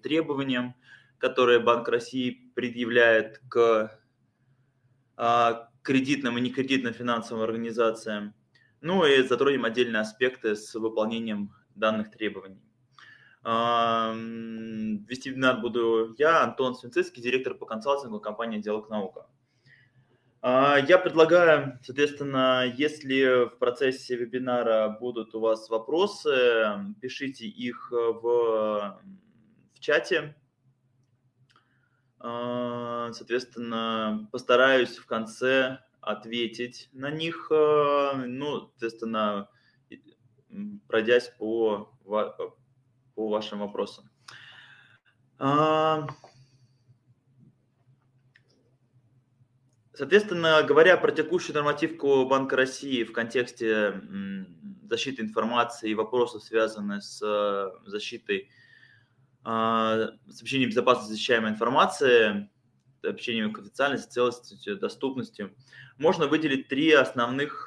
требованиям, которые Банк России предъявляет к кредитным и некредитным финансовым организациям. Ну и затронем отдельные аспекты с выполнением данных требований. Вести вебинар буду я, Антон Свинцицкий, директор по консалтингу компании «Диалог Наука». Я предлагаю, соответственно, если в процессе вебинара будут у вас вопросы, пишите их в чате. Соответственно, постараюсь в конце ответить на них, ну, соответственно, пройдясь по вашим вопросам. Соответственно, говоря про текущую нормативку Банка России в контексте защиты информации и вопросов, связанных с защитой сообщений безопасности защищаемой информации, сообщениями конфиденциальности, целостностью, доступностью, можно выделить три основных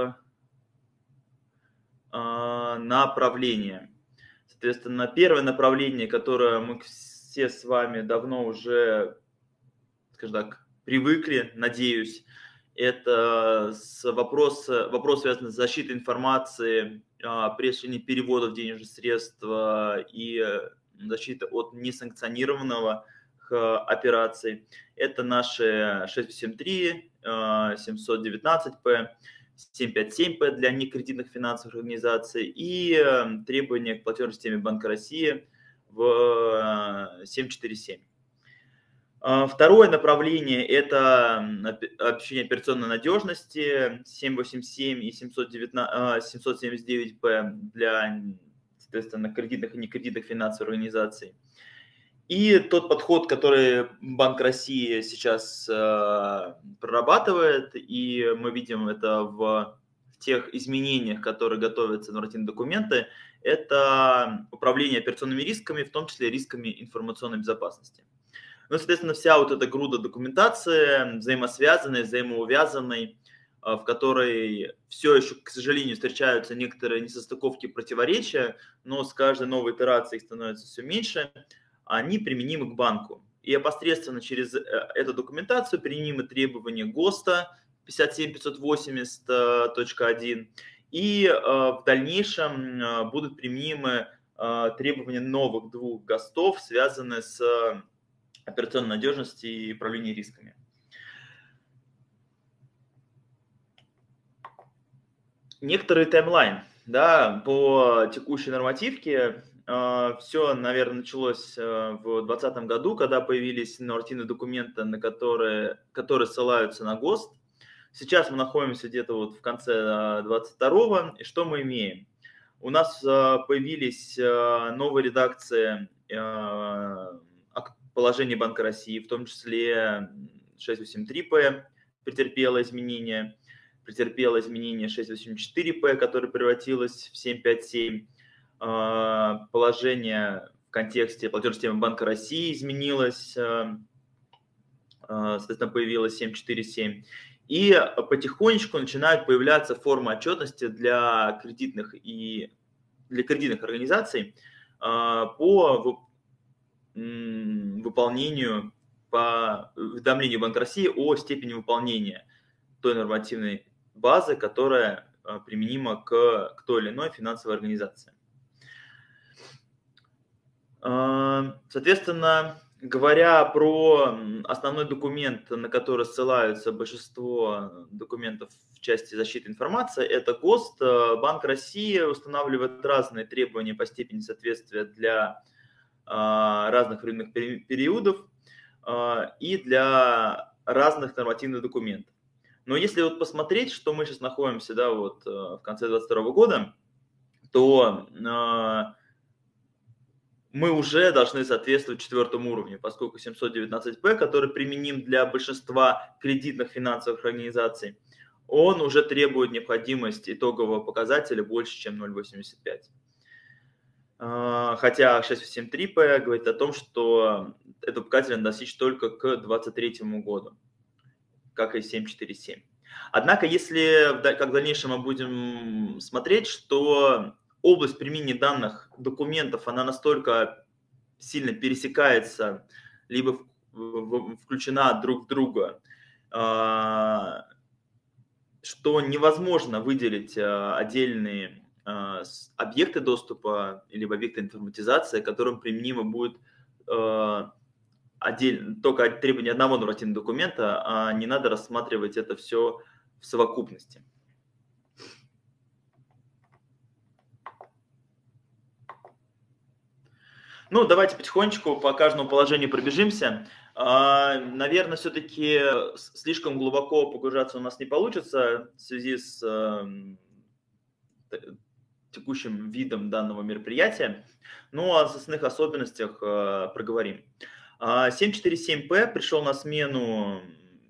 направления. Соответственно, первое направление, которое мы все с вами давно уже, скажем так, привыкли, надеюсь, это вопрос, связанный с защитой информации при осуществлении переводов денежных средств и защита от несанкционированного операций. Это наши 673, 719П, 757П для некредитных финансовых организаций и требования к платежной системе Банка России в 747. Второе направление – это обеспечение операционной надежности 787 и 779П для, соответственно, кредитных и некредитных финансовых организаций. И тот подход, который Банк России сейчас прорабатывает, и мы видим это в тех изменениях, которые готовятся в нормативные документы, это управление операционными рисками, в том числе рисками информационной безопасности. Ну, соответственно, вся вот эта груда документации, взаимосвязанной, взаимоувязанной, в которой все еще, к сожалению, встречаются некоторые несостыковки, противоречия, но с каждой новой итерацией их становится все меньше, они применимы к банку. И опосредственно через эту документацию применимы требования ГОСТа 57580.1, и в дальнейшем будут применимы требования новых двух ГОСТов, связанные с операционной надежности и управления рисками. Некоторый таймлайн, да, по текущей нормативке. Все, наверное, началось в 2020 году, когда появились нормативные документы, которые ссылаются на ГОСТ. Сейчас мы находимся где-то вот в конце 22-го, и что мы имеем? У нас появились новые редакции положений Банка России, в том числе 683П претерпело изменения 684П, которое превратилось в 757. Положение в контексте платежной системы Банка России изменилось, соответственно, появилось 747. И потихонечку начинают появляться формы отчетности для кредитных организаций по выполнению, по уведомлению Банка России о степени выполнения той нормативной базы, которая применима к той или иной финансовой организации. Соответственно, говоря про основной документ, на который ссылаются большинство документов в части защиты информации, это ГОСТ. Банк России устанавливает разные требования по степени соответствия для разных временных периодов и для разных нормативных документов. Но если вот посмотреть, что мы сейчас находимся, да, вот в конце 2022 года, то мы уже должны соответствовать четвертому уровню, поскольку 719П, который применим для большинства кредитных финансовых организаций, он уже требует необходимость итогового показателя больше, чем 0,85. Хотя 673П говорит о том, что этот показатель надо достичь только к 2023 году, как и 747. Однако, если как в дальнейшем мы будем смотреть, что область применения данных документов, она настолько сильно пересекается, либо включена друг в друга, что невозможно выделить отдельные объекты доступа либо объекты информатизации, которым применимо будет только требование одного нормативного документа, а не надо рассматривать это все в совокупности. Ну, давайте потихонечку по каждому положению пробежимся. Наверное, все-таки слишком глубоко погружаться у нас не получится в связи с текущим видом данного мероприятия. Ну, о основных особенностях проговорим. 747П пришел на смену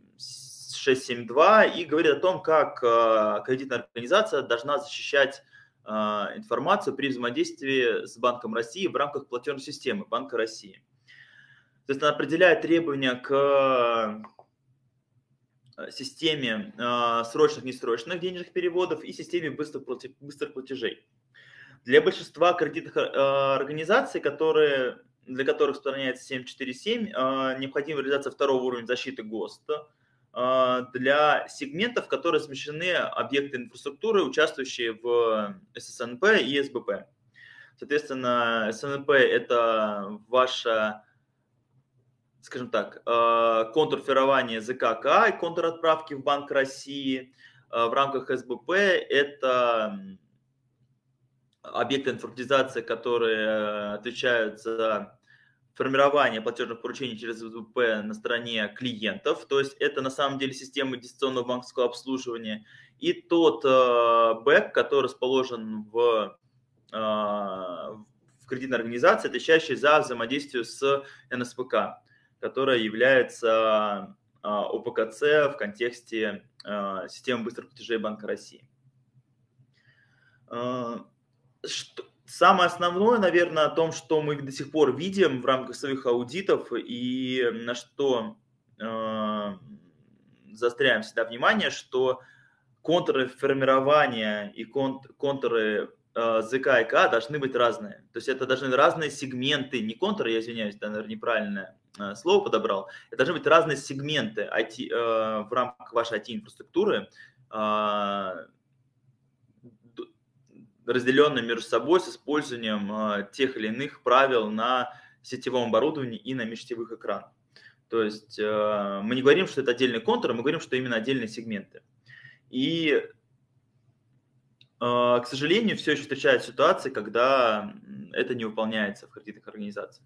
672 и говорит о том, как кредитная организация должна защищать информацию при взаимодействии с Банком России в рамках платежной системы Банка России. То есть она определяет требования к системе срочных, несрочных денежных переводов и системе быстрых платежей. Для большинства кредитных организаций, для которых распространяется 747, необходима реализация второго уровня защиты ГОСТа для сегментов, в которые смещены объекты инфраструктуры, участвующие в ССНП и СБП. Соответственно, СНП – это ваша, скажем так, контур формирования ЗКК и контур отправки в Банк России. В рамках СБП это объекты информатизации, которые отвечают за формирование платежных поручений через СБП на стороне клиентов. То есть это на самом деле система дистанционного банковского обслуживания. И тот бэк, который расположен в кредитной организации, отвечающий за взаимодействие с НСПК, которая является ОПКЦ в контексте системы быстрых платежей Банка России. Самое основное, наверное, о том, что мы до сих пор видим в рамках своих аудитов и на что заостряем всегда внимание, что контуры формирования и контуры ЗК и КА должны быть разные. То есть это должны быть разные сегменты, не контуры, я извиняюсь, да, наверное, неправильное слово подобрал. Это должны быть разные сегменты в рамках вашей IT-инфраструктуры, разделенные между собой с использованием тех или иных правил на сетевом оборудовании и на межсетевых экранах. То есть мы не говорим, что это отдельные контуры, мы говорим, что именно отдельные сегменты. И, к сожалению, все еще встречаются ситуации, когда это не выполняется в кредитных организациях.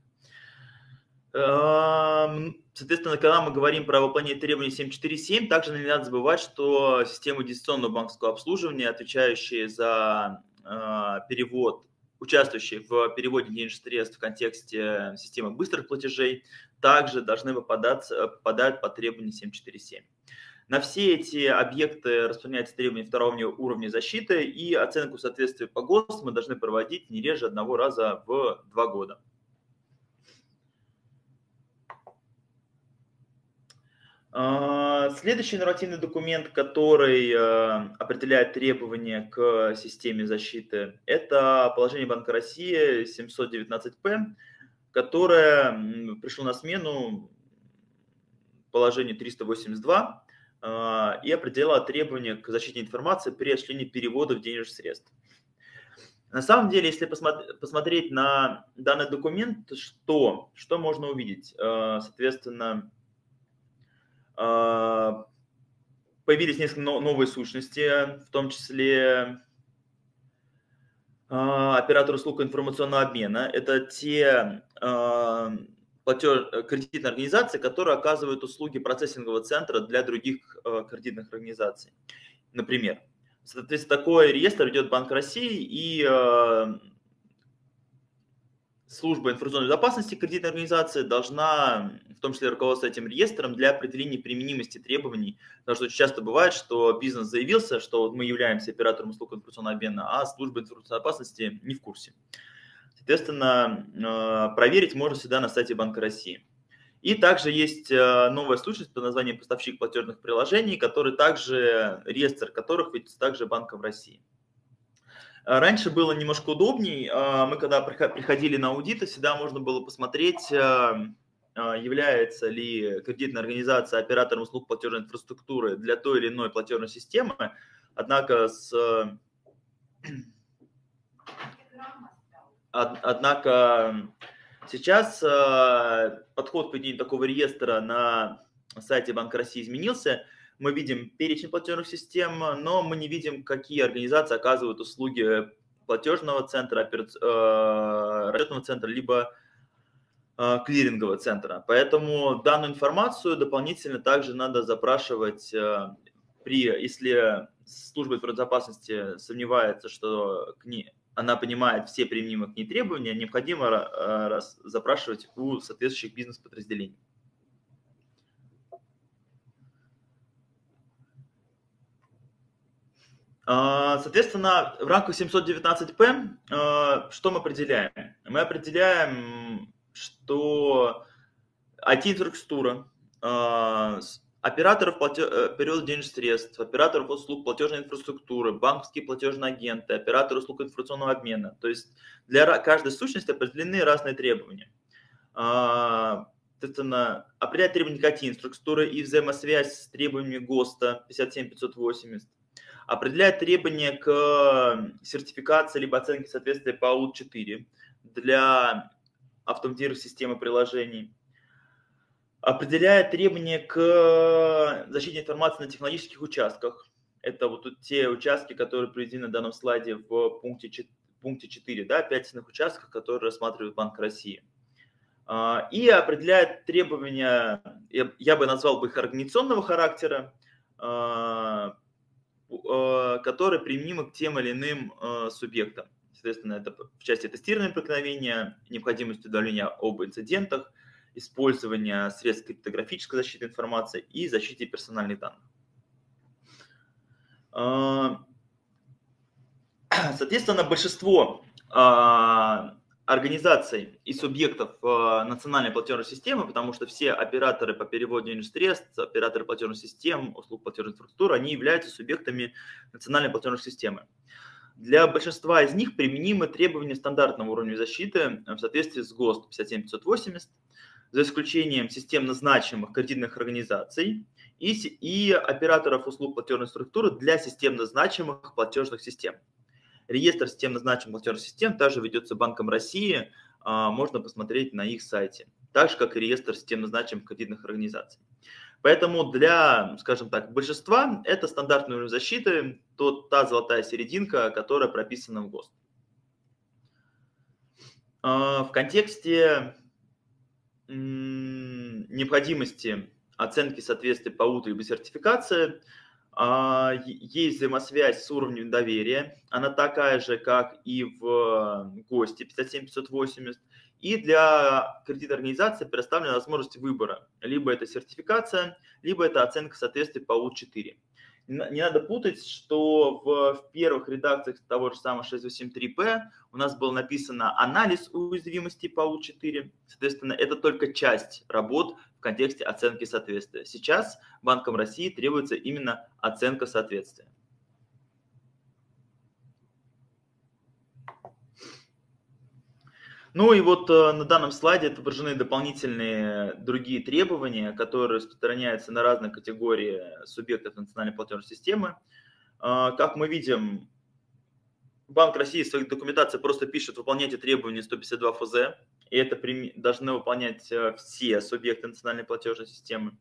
Соответственно, когда мы говорим про выполнение требований 747, также не надо забывать, что системы дистанционного банковского обслуживания, отвечающие за перевод, участвующие в переводе денежных средств в контексте системы быстрых платежей, также должны попадать под требования 747. На все эти объекты распространяются требования второго уровня защиты, и оценку соответствия по ГОСТ мы должны проводить не реже одного раза в 2 года. Следующий нормативный документ, который определяет требования к системе защиты, это положение Банка России 719П, которое пришло на смену положению 382 и определило требования к защите информации при осуществлении переводов денежных средств. На самом деле, если посмотреть на данный документ, что можно увидеть? Соответственно, появились несколько новые сущности, в том числе оператор услуг информационного обмена. Это те кредитные организации, которые оказывают услуги процессингового центра для других кредитных организаций. Например, соответственно, такой реестр ведет Банк России, и служба информационной безопасности кредитной организации должна, в том числе, руководствоваться этим реестром для определения применимости требований. Потому что очень часто бывает, что бизнес заявился, что мы являемся оператором услуг информационного обмена, а служба информационной безопасности не в курсе. Соответственно, проверить можно всегда на сайте Банка России. И также есть новая сущность под названием поставщик платежных приложений, который также, реестр которых ведется также Банком России. Раньше было немножко удобней. Мы когда приходили на аудиты, всегда можно было посмотреть, является ли кредитная организация оператором услуг платежной инфраструктуры для той или иной платежной системы. Однако сейчас подход к ведению такого реестра на сайте Банка России изменился. Мы видим перечень платежных систем, но мы не видим, какие организации оказывают услуги платежного центра, расчетного центра, либо клирингового центра. Поэтому данную информацию дополнительно также надо запрашивать, если служба безопасности сомневается, что она понимает все применимые к ней требования, необходимо запрашивать у соответствующих бизнес-подразделений. Соответственно, в рамках 719П что мы определяем? Мы определяем, что IT-инфраструктура, операторов перевода денежных средств, операторов услуг платежной инфраструктуры, банковские платежные агенты, операторы услуг информационного обмена. То есть для каждой сущности определены разные требования. Соответственно, определять требования к IT-инфраструктуре и взаимосвязь с требованиями ГОСТа 57580. Определяет требования к сертификации либо оценке соответствия по АУД-4 для автоматизированных систем и приложений. Определяет требования к защите информации на технологических участках. Это вот тут те участки, которые приведены на данном слайде в пункте 4, да, 5 участков, которые рассматривает Банк России. И определяет требования, я бы назвал их организационного характера, которые применимы к тем или иным субъектам. Соответственно, это в части тестирования проникновения, необходимость уведомления об инцидентах, использования средств криптографической защиты информации и защиты персональных данных. Соответственно, большинство организаций и субъектов национальной платежной системы, потому что все операторы по переводу денежных средств, операторы платежных систем, услуг платежной инфраструктуры, они являются субъектами национальной платежной системы. Для большинства из них применимы требования стандартного уровня защиты в соответствии с ГОСТ 57580, за исключением системно значимых кредитных организаций и операторов услуг платежной структуры для системно значимых платежных систем. Реестр системно значимых платежных систем также ведется Банком России, можно посмотреть на их сайте, так же, как и реестр системно значимых кредитных организаций. Поэтому для, скажем так, большинства это стандартный уровень защиты, та золотая серединка, которая прописана в ГОСТ. В контексте необходимости оценки соответствия по АУДу либо сертификации есть взаимосвязь с уровнем доверия. Она такая же, как и в ГОСТе 57580. И для кредитной организации предоставлена возможность выбора. Либо это сертификация, либо это оценка соответствия по АУД-4. Не надо путать, что в первых редакциях того же самого 683П у нас было написано анализ уязвимости по АУД-4. Соответственно, это только часть работ в контексте оценки соответствия. Сейчас Банком России требуется именно оценка соответствия. Ну и вот на данном слайде отображены дополнительные другие требования, которые распространяются на разные категории субъектов национальной платежной системы. Как мы видим, Банк России в своей документации просто пишет «выполняйте требования 152 ФЗ», и это должны выполнять все субъекты национальной платежной системы.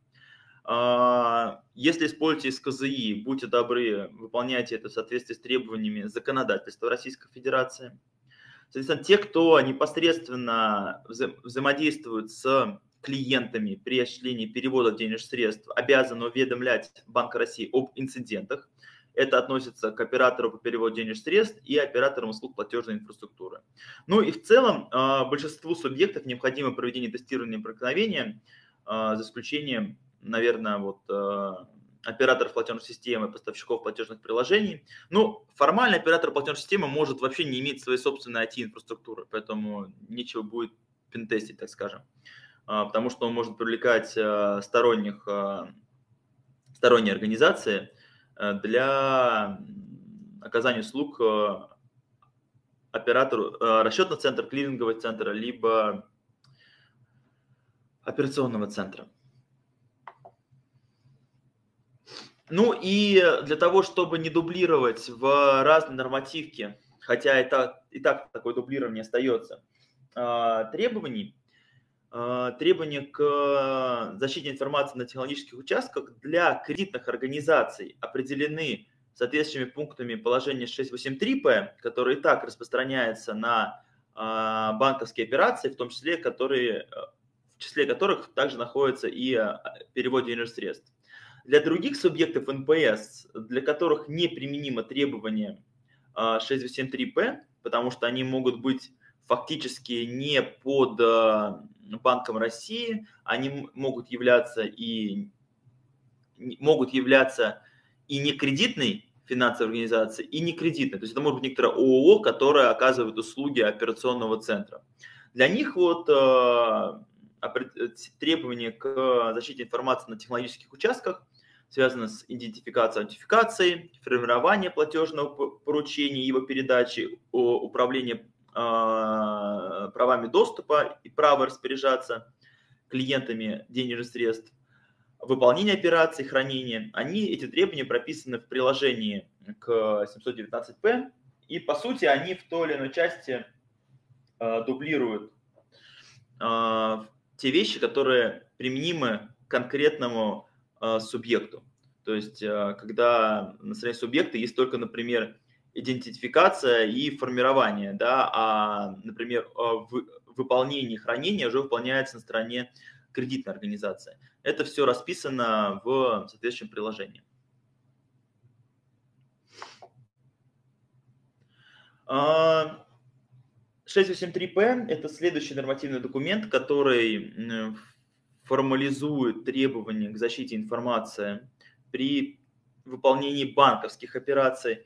Если используете СКЗИ, будьте добры, выполняйте это в соответствии с требованиями законодательства Российской Федерации. Соответственно, те, кто непосредственно взаимодействует с клиентами при осуществлении перевода денежных средств, обязаны уведомлять Банк России об инцидентах. Это относится к оператору по переводу денежных средств и операторам услуг платежной инфраструктуры. Ну и в целом большинству субъектов необходимо проведение тестирования проникновения, за исключением, наверное, операторов платежной системы, поставщиков платежных приложений. Ну, формально оператор платежной системы может вообще не иметь своей собственной IT-инфраструктуры, поэтому нечего будет пентестить, так скажем, потому что он может привлекать сторонние организации для оказания услуг оператору, расчетного центра, клирингового центра, либо операционного центра. Ну и для того, чтобы не дублировать в разные нормативки, хотя и так такое дублирование остается, требований, требования к защите информации на технологических участках для кредитных организаций определены соответствующими пунктами положения 683П, которое и так распространяется на банковские операции, в том числе, в числе которых также находится и перевод денежных средств. Для других субъектов НПС, для которых не применимо требование 683П, потому что они могут быть фактически не под Банком России, они могут являться и не кредитной финансовой организацией, и не кредитной. То есть это может быть некоторое ООО, которое оказывает услуги операционного центра. Для них вот требования к защите информации на технологических участках связаны с идентификацией, аутентификацией, формированием платежного поручения, его передачи, управлением правами доступа и право распоряжаться клиентами денежных средств, выполнение операций, хранение. Эти требования прописаны в приложении к 719П, и по сути они в той или иной части дублируют те вещи, которые применимы к конкретному субъекту. То есть, когда на стороне субъекта есть только, например, идентификация и формирование, да, а, например, выполнение хранения уже выполняется на стороне кредитной организации. Это все расписано в соответствующем приложении. А, 683П – это следующий нормативный документ, который формализует требования к защите информации при выполнении банковских операций.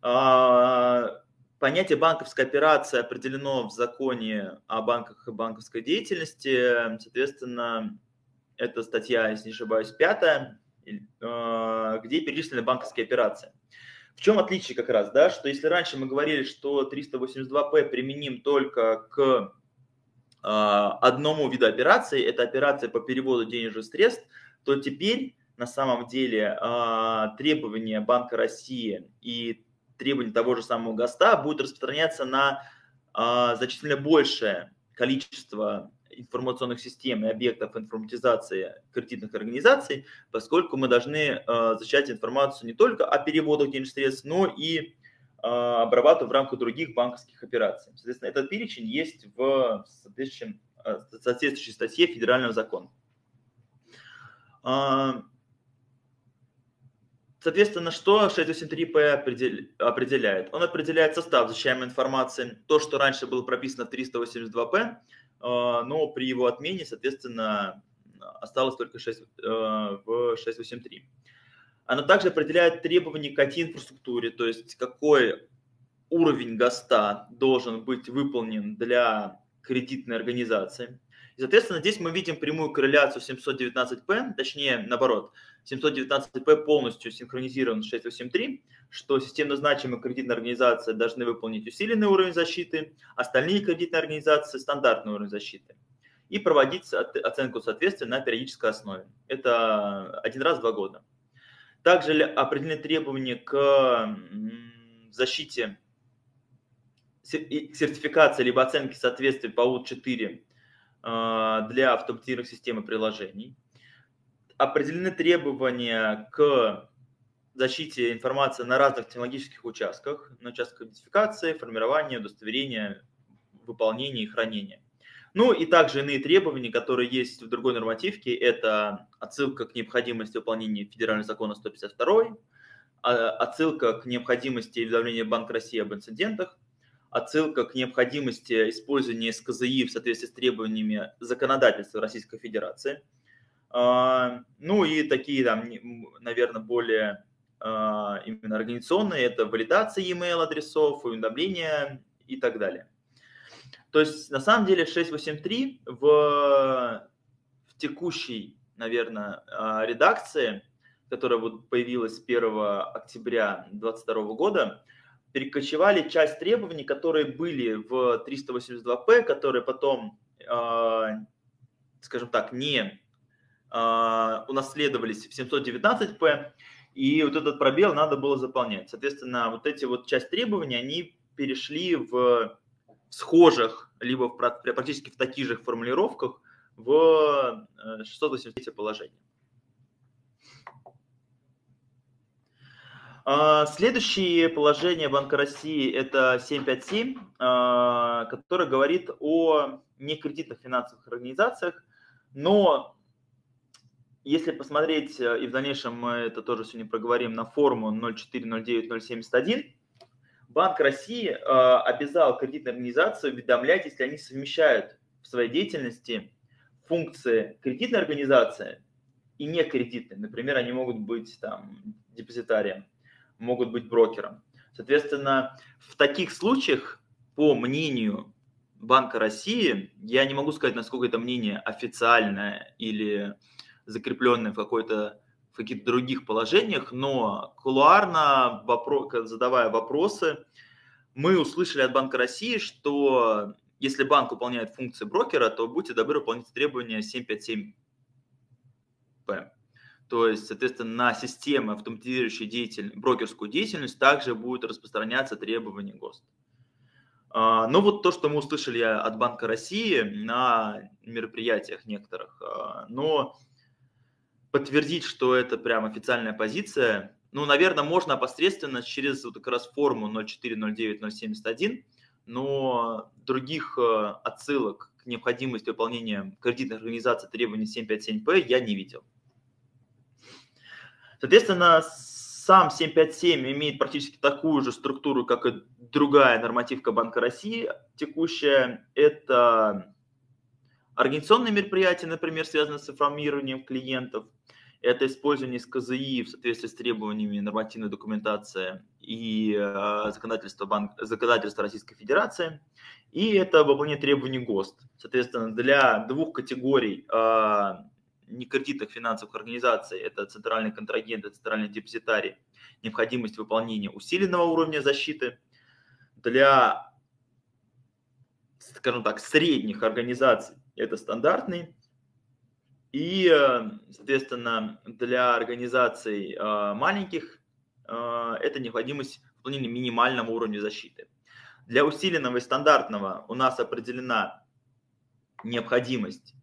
Понятие банковской операции определено в законе о банках и банковской деятельности. Соответственно, это статья, если не ошибаюсь, 5, где перечислены банковские операции. В чем отличие как раз, да, что если раньше мы говорили, что 382П применим только к одному виду операций, это операция по переводу денежных средств, то теперь на самом деле требования Банка России и требования того же самого ГОСТа будут распространяться на значительно большее количество информационных систем и объектов информатизации кредитных организаций, поскольку мы должны защищать информацию не только о переводах денежных средств, но и обрабатывать в рамках других банковских операций. Соответственно, этот перечень есть в соответствующей статье федерального закона. Соответственно, что 683П определяет? Он определяет состав защищаемой информации, то, что раньше было прописано в 382П, но при его отмене, соответственно, осталось только в 683. Оно также определяет требования к IT-инфраструктуре, то есть какой уровень ГОСТа должен быть выполнен для кредитной организации. И, соответственно, здесь мы видим прямую корреляцию с 719П, точнее, наоборот, 719П полностью синхронизирован с 683, что системно значимые кредитные организации должны выполнить усиленный уровень защиты, остальные кредитные организации – стандартный уровень защиты, и проводить оценку соответствия на периодической основе. Это один раз в 2 года. Также определены требования к защите, сертификации либо оценки соответствия по УТ-4 для автоматизированных систем и приложений. Определены требования к защите информации на разных технологических участках, на участках идентификации, формирования, удостоверения, выполнения и хранения. Ну и также иные требования, которые есть в другой нормативке, это отсылка к необходимости выполнения федерального закона 152, отсылка к необходимости уведомления Банка России об инцидентах, отсылка к необходимости использования СКЗИ в соответствии с требованиями законодательства Российской Федерации. Ну и такие, там, наверное, более именно организационные, это валидация e-mail адресов, уведомления и так далее. То есть на самом деле 683 в текущей, наверное, редакции, которая вот появилась 1 октября 2022 года, перекочевали часть требований, которые были в 382П, которые потом, скажем так, не унаследовались в 719П, и вот этот пробел надо было заполнять. Соответственно, вот эти вот часть требований, они перешли в схожих, либо практически в таких же формулировках в 683 положение. Следующее положение Банка России – это 757, которое говорит о некредитных финансовых организациях, но если посмотреть, и в дальнейшем мы это тоже сегодня проговорим, на форму 0409-071, Банк России обязал кредитные организации уведомлять, если они совмещают в своей деятельности функции кредитной организации и некредитной. Например, они могут быть там депозитарием, могут быть брокером. Соответственно, в таких случаях, по мнению Банка России, я не могу сказать, насколько это мнение официальное или закрепленное в каких-то других положениях, но кулуарно, задавая вопросы, мы услышали от Банка России, что если банк выполняет функции брокера, то будьте добры выполнить требования 757П. То есть, соответственно, на системы, автоматизирующие брокерскую деятельность, также будут распространяться требования ГОСТ. Но вот то, что мы услышали от Банка России на мероприятиях некоторых, но подтвердить, что это прям официальная позиция, наверное, можно опосредственно через вот как раз форму 0409-071, но других отсылок к необходимости выполнения кредитных организаций требований 757П я не видел. Соответственно, сам 757 имеет практически такую же структуру, как и другая нормативка Банка России текущая. Это организационные мероприятия, например, связанные с информированием клиентов. Это использование СКЗИ в соответствии с требованиями нормативной документации и законодательства Российской Федерации. И это выполнение требований ГОСТ. Соответственно, для двух категорий некредитных финансовых организаций, это центральный контрагент и центральный депозитарий, необходимость выполнения усиленного уровня защиты. Для, скажем так, средних организаций это стандартный. И, соответственно, для организаций маленьких это необходимость выполнения минимального уровня защиты. Для усиленного и стандартного у нас определена необходимость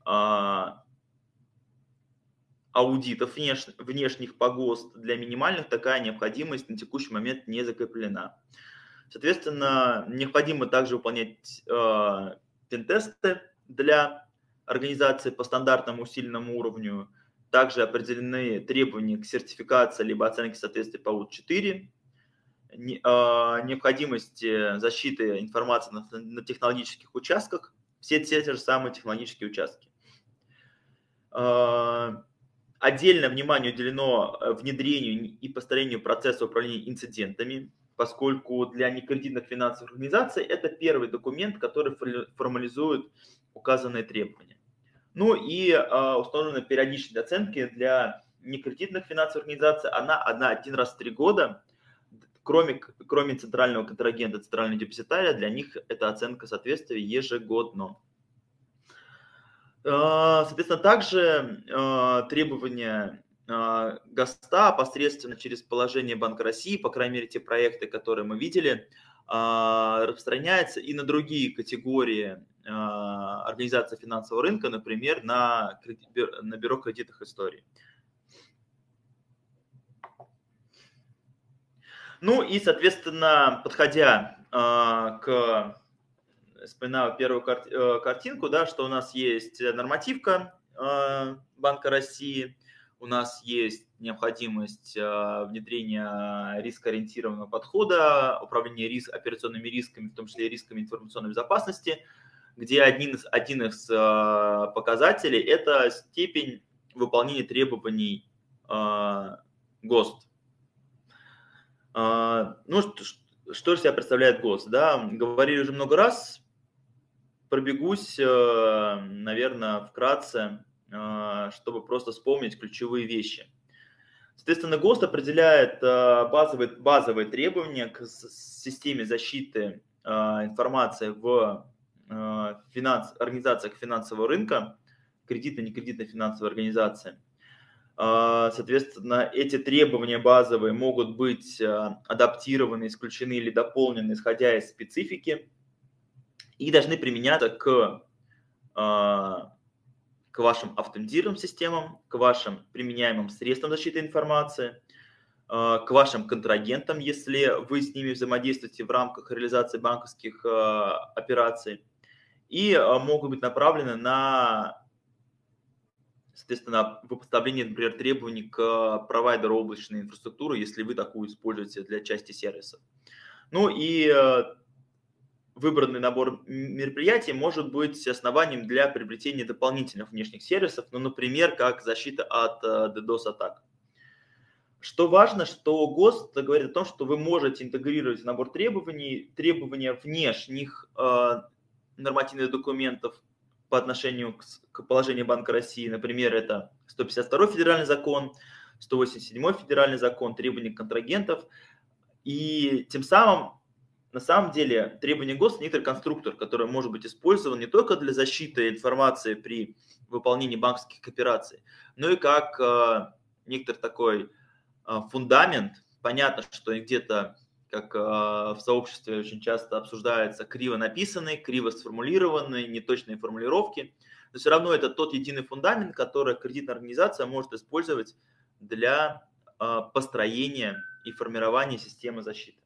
аудитов внешних по ГОСТ. Для минимальных такая необходимость на текущий момент не закреплена. Соответственно, необходимо также выполнять пентесты для организации по стандартному усиленному уровню. Также определены требования к сертификации либо оценке соответствия по УТ-4. Необходимость защиты информации на технологических участках. Все те же самые технологические участки. Отдельное внимание уделено внедрению и построению процесса управления инцидентами, поскольку для некредитных финансовых организаций это первый документ, который формализует указанные требования. Ну и установлена периодичность оценки для некредитных финансовых организаций, она один раз в 3 года, кроме центрального контрагента, центрального депозитария, для них эта оценка соответствия ежегодно. Соответственно, также требования ГОСТа посредственно через положение Банка России, по крайней мере, те проекты, которые мы видели, распространяются и на другие категории организаций финансового рынка, например, на бюро кредитных историй. Ну и, соответственно, подходя к... Вспоминаю первую картинку, да, что у нас есть нормативка Банка России, у нас есть необходимость внедрения рискоориентированного подхода, управления операционными рисками, в том числе и рисками информационной безопасности, где один из показателей – это степень выполнения требований ГОСТ. Ну, что же себя представляет ГОСТ? Да? Говорили уже много раз. Пробегусь, наверное, вкратце, чтобы просто вспомнить ключевые вещи. Соответственно, ГОСТ определяет базовые требования к системе защиты информации в организациях финансового рынка, кредитной, некредитной финансовой организации. Соответственно, эти требования базовые могут быть адаптированы, исключены или дополнены, исходя из специфики, и должны применяться к вашим автоматизированным системам, к вашим применяемым средствам защиты информации, к вашим контрагентам, если вы с ними взаимодействуете в рамках реализации банковских операций, и могут быть направлены на, соответственно, выставление, например, требований к провайдеру облачной инфраструктуры, если вы такую используете для части сервисов. Ну и выбранный набор мероприятий может быть основанием для приобретения дополнительных внешних сервисов, ну, например, как защита от DDoS-атак. Что важно, что ГОСТ говорит о том, что вы можете интегрировать в набор требования внешних нормативных документов по отношению к положению Банка России. Например, это 152 федеральный закон, 187 федеральный закон, требования контрагентов. И тем самым, на самом деле, требования ГОСТ – некоторый конструктор, который может быть использован не только для защиты информации при выполнении банковских операций, но и как некоторый такой фундамент. Понятно, что где-то, как в сообществе очень часто обсуждается, криво написанные, криво сформулированные, неточные формулировки, но все равно это тот единый фундамент, который кредитная организация может использовать для построения и формирования системы защиты.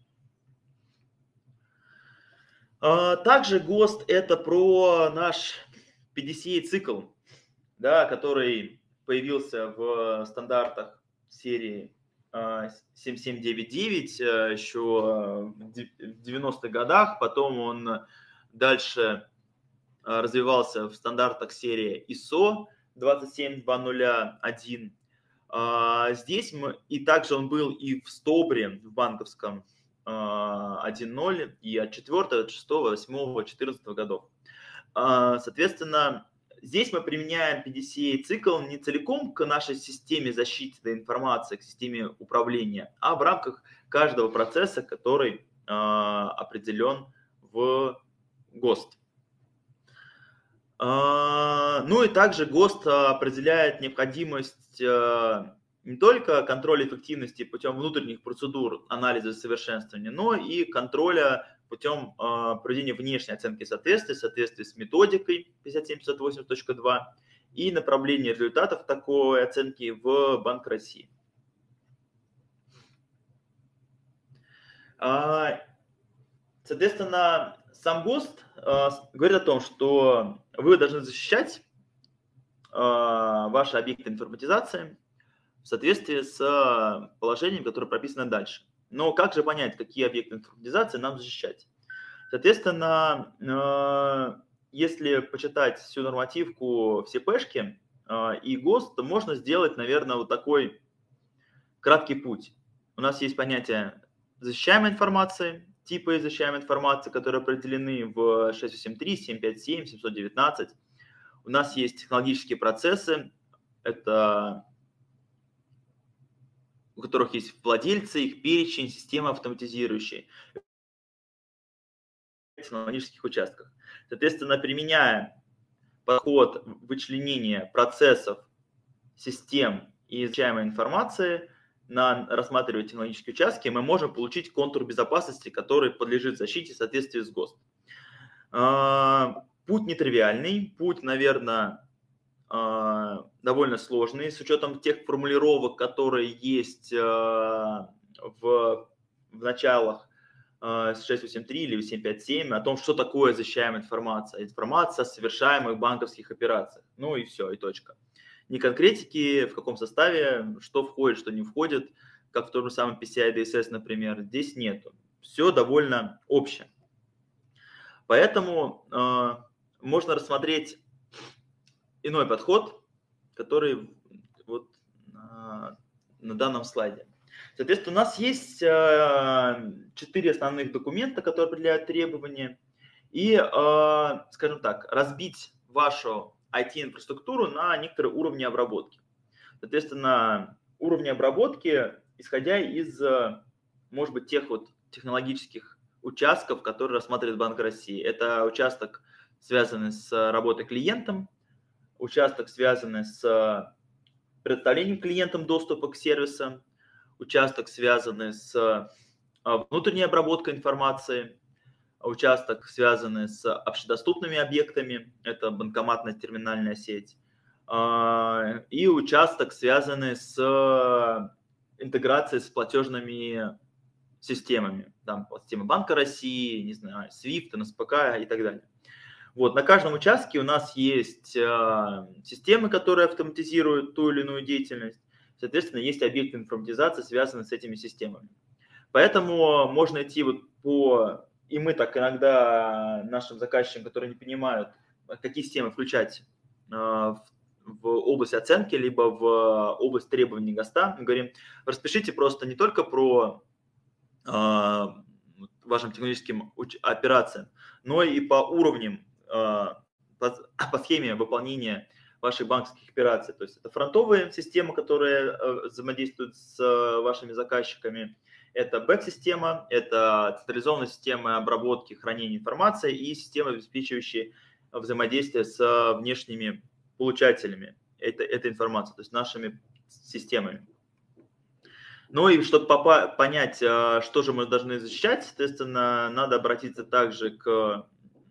Также ГОСТ – это про наш PDCA-цикл, да, который появился в стандартах серии 7799 еще в 90-х годах, потом он дальше развивался в стандартах серии ISO 27201. Здесь и также он был и в СТОБРе, в банковском 1.0, и от 4, 6, 8, 14 годов. Соответственно, здесь мы применяем PDCA-цикл не целиком к нашей системе защиты информации, к системе управления, а в рамках каждого процесса, который определен в ГОСТ. Ну и также ГОСТ определяет необходимость не только контроля эффективности путем внутренних процедур анализа и совершенствования, но и контроля путем проведения внешней оценки соответствия в соответствии с методикой 5758.2 и направления результатов такой оценки в Банк России. Соответственно, сам ГОСТ говорит о том, что вы должны защищать ваши объекты информатизации в соответствии с положением, которое прописано дальше. Но как же понять, какие объекты информатизации нам защищать? Соответственно, если почитать всю нормативку, все пэшки и ГОСТ, то можно сделать, наверное, вот такой краткий путь. У нас есть понятие защищаемой информации, типы защищаемой информации, которые определены в 673, 757, 719. У нас есть технологические процессы, это у которых есть владельцы, их перечень, система автоматизирующая в технологических участках. Соответственно, применяя подход вычленения процессов, систем и изучаемой информации на рассматриваемые технологические участки, мы можем получить контур безопасности, который подлежит защите в соответствии с ГОСТ. Путь нетривиальный, путь, наверное, довольно сложный, с учетом тех формулировок, которые есть в началах 683 или 757, о том, что такое защищаемая информация. Информация о совершаемых банковских операциях. Ну и все, и точка. Ни конкретики, в каком составе, что входит, что не входит, как в том же самом PCI DSS, например, здесь нету. Все довольно общее. Поэтому можно рассмотреть иной подход, который вот на данном слайде. Соответственно, у нас есть 4 основных документа, которые определяют требования, и, скажем так, разбить вашу IT-инфраструктуру на некоторые уровни обработки. Соответственно, уровня обработки, исходя из, может быть, тех вот технологических участков, которые рассматривает Банк России. Это участок, связанный с работой клиентом, участок, связанный с предоставлением клиентам доступа к сервисам, участок, связанный с внутренней обработкой информации, участок, связанный с общедоступными объектами, это банкоматная терминальная сеть, и участок, связанный с интеграцией с платежными системами, там система Банка России, не знаю, SWIFT, НСПК и так далее. Вот, на каждом участке у нас есть системы, которые автоматизируют ту или иную деятельность. Соответственно, есть объекты информатизации, связанные с этими системами. Поэтому можно идти вот по... И мы так иногда нашим заказчикам, которые не понимают, какие системы включать в область оценки, либо в область требований ГОСТа, мы говорим, распишите просто не только про вашим технологическим операциям, но и по уровням, по схеме выполнения ваших банковских операций. То есть это фронтовые системы, которые взаимодействуют с вашими заказчиками, это бэк-система, это централизованная система обработки, хранения информации и системы, обеспечивающие взаимодействие с внешними получателями этой информации, то есть нашими системами. Ну и чтобы понять, что же мы должны защищать, соответственно, надо обратиться также к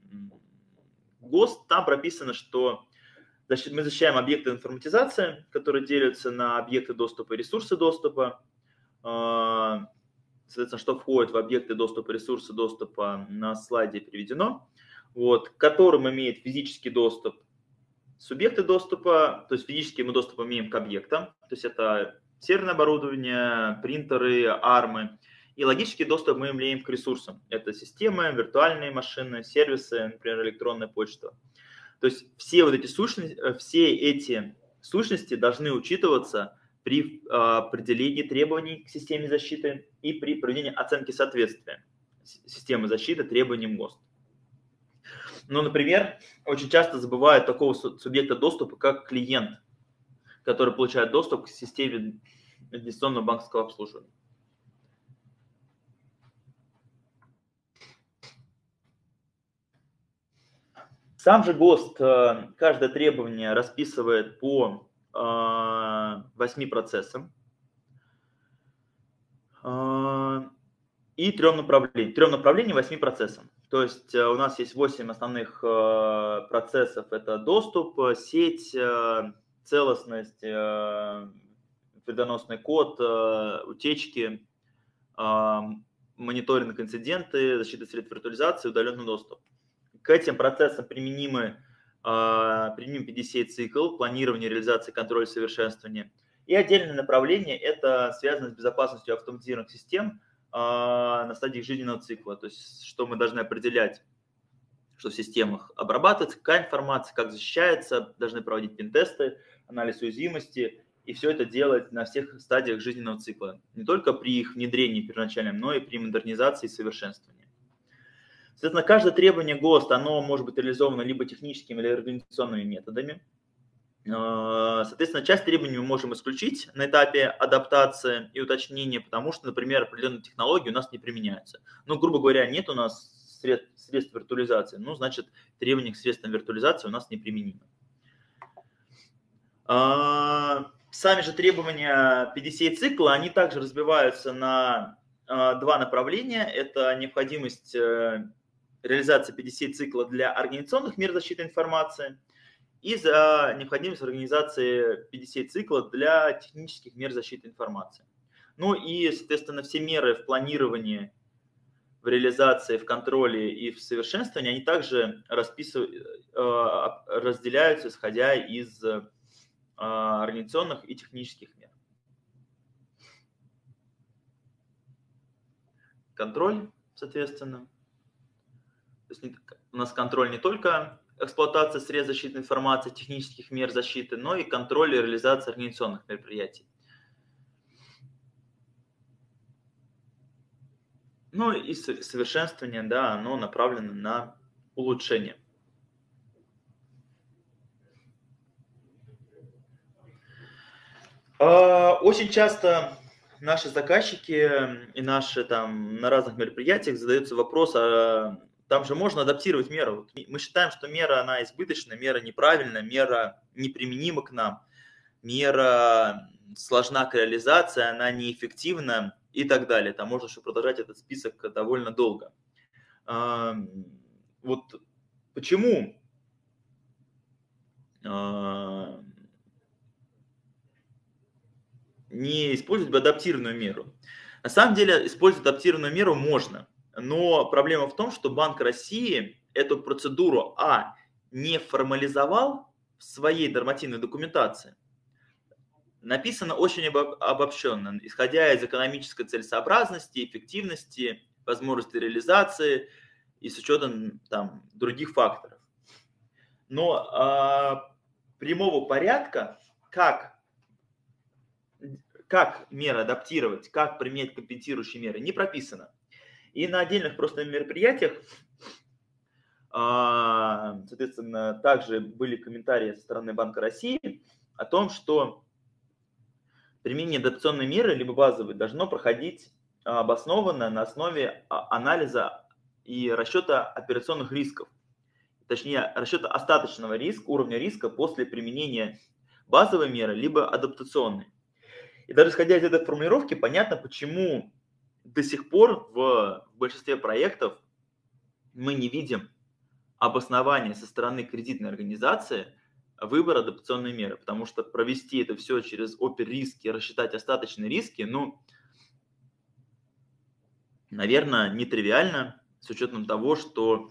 ГОСТ. Там прописано, что мы защищаем объекты информатизации, которые делятся на объекты доступа и ресурсы доступа. Соответственно, что входит в объекты доступа и ресурсы доступа, на слайде приведено. Вот, к которым имеет физический доступ субъекты доступа, то есть физически мы доступ имеем к объектам, то есть это серверное оборудование, принтеры, армы. И логический доступ мы имеем к ресурсам. Это системы, виртуальные машины, сервисы, например, электронная почта. То есть все вот эти сущности должны учитываться при определении требований к системе защиты и при проведении оценки соответствия системы защиты требованиям ГОСТ. Ну, например, очень часто забывают такого субъекта доступа, как клиент, который получает доступ к системе инвестиционного банковского обслуживания. Сам же ГОСТ каждое требование расписывает по 8 процессам и 3 направлениям. 3 направлениям, 8 процессам. То есть у нас есть 8 основных процессов. Это доступ, сеть, целостность, вредоносный код, утечки, мониторинг инциденты, защита средств виртуализации, удаленный доступ. К этим процессам применим PDCA-цикл, планирование, реализация, контроль, совершенствование. И отдельное направление – это связано с безопасностью автоматизированных систем на стадии жизненного цикла. То есть что мы должны определять, что в системах обрабатывается, какая информация, как защищается, должны проводить пин-тесты, анализ уязвимости, и все это делать на всех стадиях жизненного цикла. Не только при их внедрении первоначальном, но и при модернизации и совершенствовании. Соответственно, каждое требование ГОСТ, оно может быть реализовано либо техническими или организационными методами. Соответственно, часть требований мы можем исключить на этапе адаптации и уточнения, потому что, например, определенные технологии у нас не применяются. Ну, грубо говоря, нет у нас средств виртуализации, ну, значит, требования к средствам виртуализации у нас неприменимы. Сами же требования PDCA-цикла, они также разбиваются на два направления. Это необходимость реализации PDCA-цикла для организационных мер защиты информации и за необходимость организации PDCA-цикла для технических мер защиты информации. Ну и, соответственно, все меры в планировании, в реализации, в контроле и в совершенствовании, они также разделяются, исходя из организационных и технических мер. Контроль, соответственно. То есть у нас контроль не только эксплуатация средств защитной информации, технических мер защиты, но и контроль и реализация организационных мероприятий. Ну и совершенствование, да, оно направлено на улучшение. Очень часто наши заказчики и наши там на разных мероприятиях задаются вопрос, а там же можно адаптировать меру. Вот мы считаем, что мера, она избыточна, мера неправильная, мера неприменима к нам, мера сложна к реализации, она неэффективна и так далее. Там можно еще продолжать этот список довольно долго. Вот почему не использовать адаптированную меру? На самом деле использовать адаптированную меру можно, но проблема в том, что Банк России эту процедуру не формализовал в своей нормативной документации. Написано очень обобщенно, исходя из экономической целесообразности, эффективности, возможности реализации и с учетом там других факторов. Но прямого порядка, как меры адаптировать, как применять компенсирующие меры, не прописано. И на отдельных просто мероприятиях, соответственно, также были комментарии со стороны Банка России о том, что применение адаптационной меры, либо базовой, должно проходить обоснованно на основе анализа и расчета операционных рисков. Точнее, расчета остаточного риска, уровня риска после применения базовой меры, либо адаптационной. И даже исходя из этой формулировки, понятно, почему до сих пор в большинстве проектов мы не видим обоснования со стороны кредитной организации выбора адаптационной меры, потому что провести это все через опер-риски, рассчитать остаточные риски, наверное, нетривиально, с учетом того, что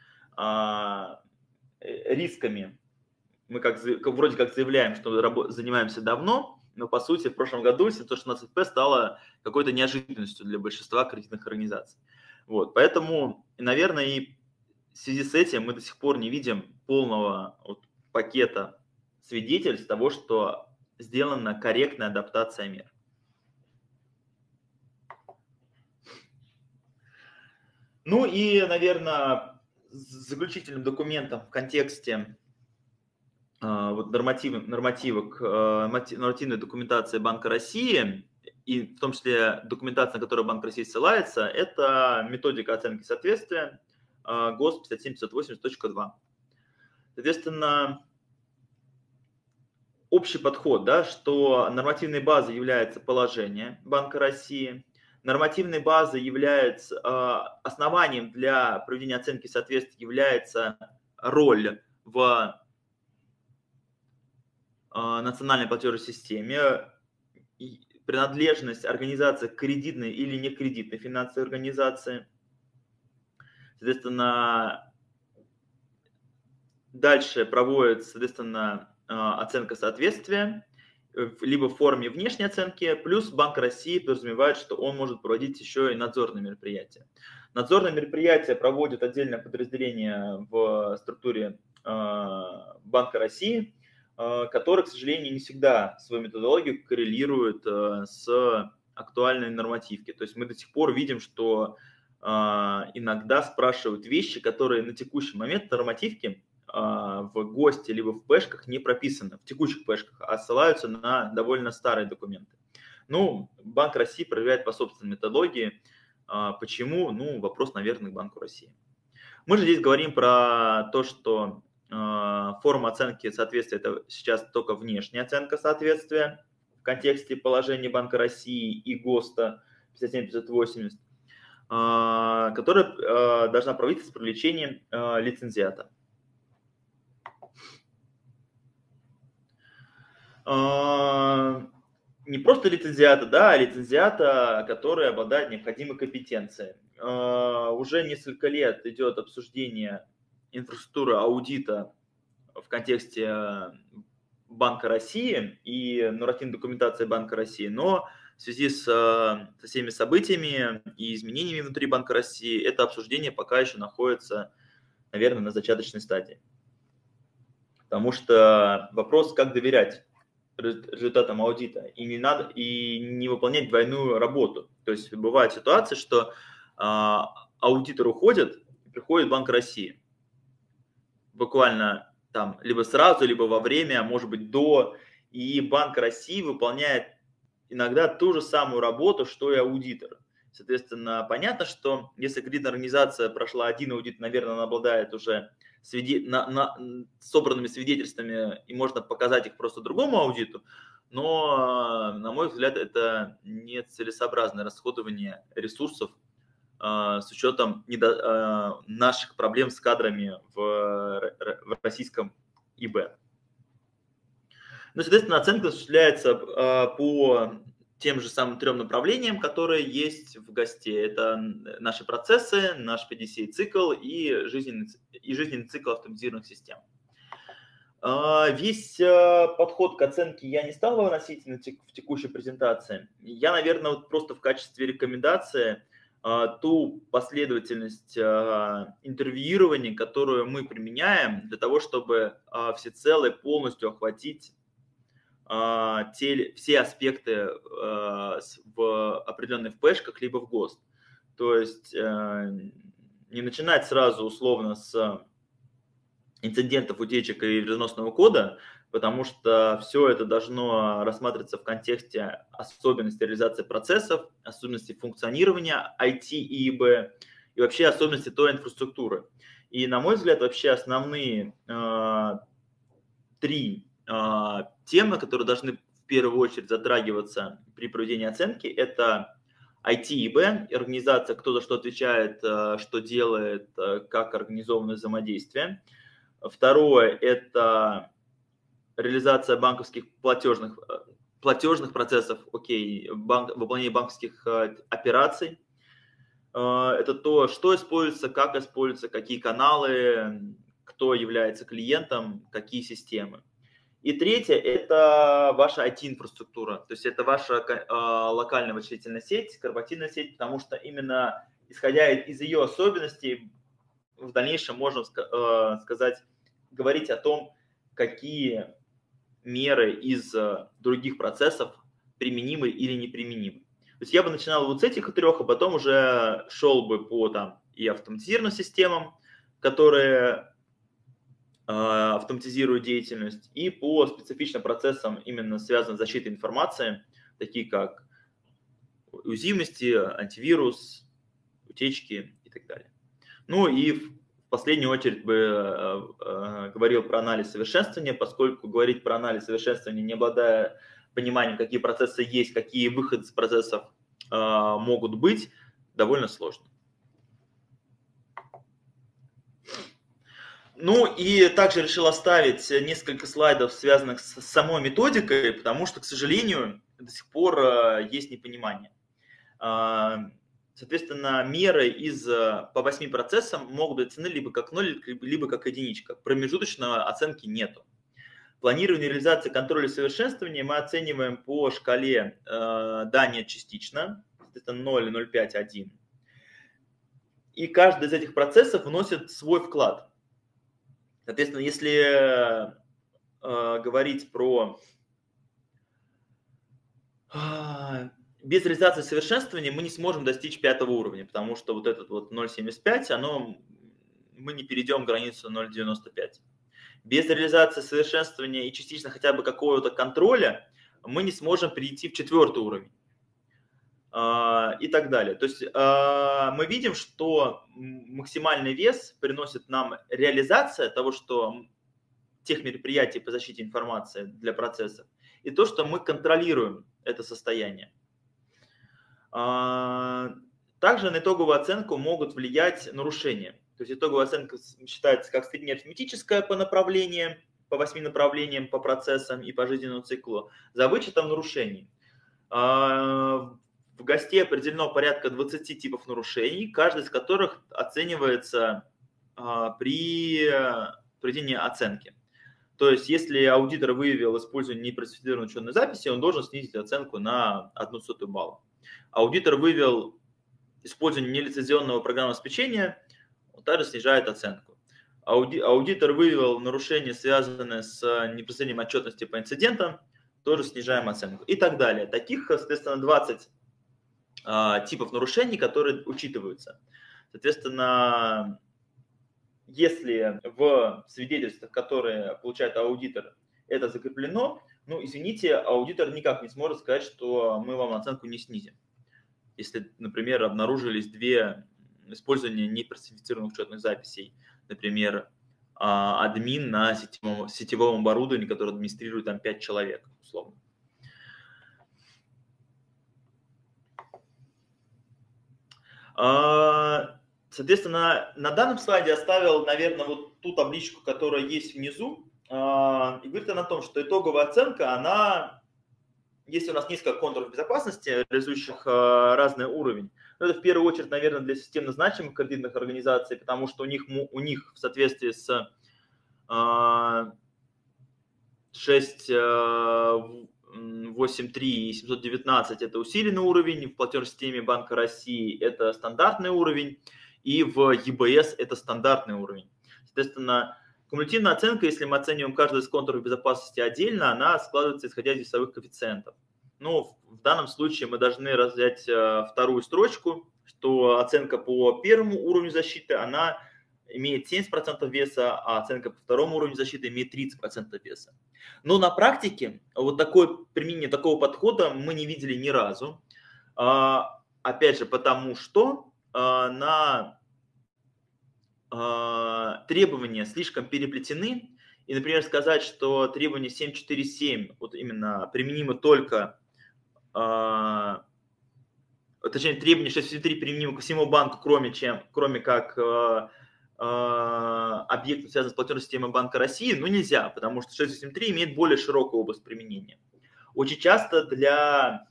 рисками мы вроде как заявляем, что занимаемся давно, но по сути в прошлом году 716П стало какой-то неожиданностью для большинства кредитных организаций. Вот, поэтому, наверное, и в связи с этим мы до сих пор не видим полного пакета свидетельств того, что сделана корректная адаптация мер. Ну и, наверное, заключительным документом в контексте нормативной документации Банка России, и в том числе документация, на которую Банк России ссылается, это методика оценки соответствия ГОСТ 5758.2. Соответственно, общий подход, да, что нормативной базой является положение Банка России, нормативной базой является основанием для проведения оценки соответствия является роль в национальной платежной системе, принадлежность организации к кредитной или некредитной финансовой организации. Соответственно, дальше проводится, соответственно, оценка соответствия, либо в форме внешней оценки, плюс Банк России подразумевает, что он может проводить еще и надзорные мероприятия. Надзорные мероприятия проводит отдельное подразделение в структуре Банка России, который, к сожалению, не всегда свою методологию коррелирует с актуальной нормативки. То есть мы до сих пор видим, что иногда спрашивают вещи, которые на текущий момент нормативки в ГОСТе либо в пэшках не прописаны, в текущих пэшках, а ссылаются на довольно старые документы. Ну, Банк России проверяет по собственной методологии. Почему? Ну, вопрос, наверное, к Банку России. Мы же здесь говорим про то, что форма оценки соответствия – это сейчас только внешняя оценка соответствия в контексте положения Банка России и ГОСТа 57-580, которая должна проводиться с привлечением лицензиата. Не просто лицензиата, да, а лицензиата, который обладает необходимой компетенцией. Уже несколько лет идет обсуждение инфраструктуры аудита в контексте Банка России и нормативной документации Банка России, но в связи со всеми событиями и изменениями внутри Банка России это обсуждение пока еще находится, наверное, на зачаточной стадии. Потому что вопрос, как доверять результатам аудита и не выполнять двойную работу. То есть бывает ситуация, что аудитор уходит, и приходит Банк России. Буквально там либо сразу, либо во время, может быть до, и Банк России выполняет иногда ту же самую работу, что и аудитор. Соответственно, понятно, что если кредитная организация прошла один аудит, наверное, она обладает уже собранными свидетельствами, и можно показать их просто другому аудиту, но, на мой взгляд, это не целесообразное расходование ресурсов с учетом наших проблем с кадрами в российском ИБ. Ну, соответственно, оценка осуществляется по тем же самым 3 направлениям, которые есть в ГОСТе. Это наши процессы, наш PDCA-цикл и жизненный цикл автоматизированных систем. Весь подход к оценке я не стал выносить в текущей презентации. Я, наверное, вот просто в качестве рекомендации ту последовательность интервьюирования, которую мы применяем для того, чтобы всецело и полностью охватить все аспекты в определенных ФПшках либо в ГОСТ. То есть не начинать сразу условно с инцидентов, утечек и вредоносного кода, потому что все это должно рассматриваться в контексте особенностей реализации процессов, особенностей функционирования IT и ИБ и вообще особенностей той инфраструктуры. И, на мой взгляд, вообще основные 3 темы, которые должны в первую очередь затрагиваться при проведении оценки, это IT и ИБ, организация, кто за что отвечает, что делает, как организовано взаимодействие. Второе – это реализация банковских платежных процессов, выполнение банковских операций. Это то, что используется, как используется, какие каналы, кто является клиентом, какие системы. И третье – это ваша IT-инфраструктура, то есть это ваша локальная вычислительная сеть, корпоративная сеть, потому что именно исходя из ее особенностей в дальнейшем можно говорить о том, какие меры из других процессов применимы или неприменимы. То есть я бы начинал вот с этих 3, а потом уже шел бы по и автоматизированным системам, которые автоматизируют деятельность, и по специфичным процессам, именно связанным с защитой информации, такие как уязвимости, антивирус, утечки и так далее. Ну и в последнюю очередь бы говорил про анализ совершенствования, поскольку говорить про анализ совершенствования, не обладая пониманием, какие процессы есть, какие выходы из процессов могут быть, довольно сложно. Ну и также решил оставить несколько слайдов, связанных с самой методикой, потому что, к сожалению, до сих пор есть непонимание. Соответственно, меры по 8 процессам могут быть оценены либо как 0, либо как единичка. Промежуточной оценки нету. Планирование, реализация, контроль и совершенствование мы оцениваем по шкале «да, нет, частично», соответственно, 0, 0,5, 1. И каждый из этих процессов вносит свой вклад. Соответственно, если говорить про без реализации совершенствования мы не сможем достичь 5 уровня, потому что вот этот вот 0,75, мы не перейдем границу 0,95. Без реализации совершенствования и частично хотя бы какого-то контроля мы не сможем перейти в 4 уровень. И так далее. То есть мы видим, что максимальный вес приносит нам реализация того, что тех мероприятий по защите информации для процессов, и то, что мы контролируем это состояние. Также на итоговую оценку могут влиять нарушения. То есть итоговая оценка считается как среднеарифметическая по направлениям, по 8 направлениям, по процессам и по жизненному циклу, за вычетом нарушений. В ГОСТе определено порядка 20 типов нарушений, каждый из которых оценивается при проведении оценки. То есть, если аудитор выявил использование непроцессированной учетной записи, он должен снизить оценку на 0,01 балла. Аудитор выявил использование нелицензионного программного обеспечения, он также снижает оценку. Аудитор выявил нарушение, связанное с непроцессированием отчетности по инцидентам, тоже снижаем оценку. И так далее. Таких, соответственно, 20 типов нарушений, которые учитываются. Соответственно, если в свидетельствах, которые получает аудитор, это закреплено, ну, извините, аудитор никак не сможет сказать, что мы вам оценку не снизим. Если, например, обнаружились две использования неперсонифицированных учетных записей, например, админ на сетевом оборудовании, которое администрирует там 5 человек, условно. Соответственно, на данном слайде оставил, наверное, вот ту табличку, которая есть внизу. И говорит она о том, что итоговая оценка, она, если у нас несколько контуров безопасности, реализующих разный уровень, это в первую очередь, наверное, для системно значимых кредитных организаций, потому что у них в соответствии с 6.8.3 и 719 это усиленный уровень, в платежной системе Банка России это стандартный уровень, и в ЕБС это стандартный уровень. Соответственно, кумулятивная оценка, если мы оцениваем каждый из контуров безопасности отдельно, она складывается исходя из весовых коэффициентов. Ну, в данном случае мы должны взять вторую строчку, что оценка по первому уровню защиты, она имеет 70% веса, а оценка по второму уровню защиты имеет 30% веса. Но на практике вот применение такого подхода мы не видели ни разу. Опять же, потому что требования слишком переплетены. И, например, сказать, что требование 7.4.7 вот именно применимо только, точнее, требование 6.3 применимо ко всему банку, кроме как объект, связан с платежной системой Банка России, ну нельзя, потому что 6.8.3 имеет более широкую область применения. Очень часто для